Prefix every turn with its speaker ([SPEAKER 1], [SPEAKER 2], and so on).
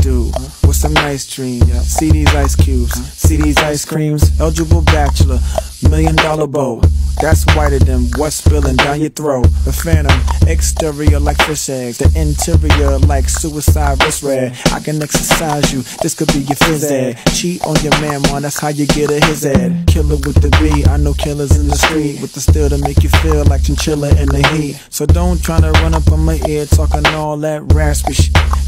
[SPEAKER 1] do with some nice dreams. See these ice cubes, see these ice creams. Eligible bachelor, $1 million bow. That's whiter than what's spilling down your throat. The phantom, exterior like fish eggs, the interior like suicide wrist red. I can exercise you, this could be your phys ed. Cheat on your man, man, that's how you get a his ed. Killer with the B, I know killers in the street with the steel to make you feel like chinchilla in the heat. So don't tryna run up on my ear talking all that raspy shit.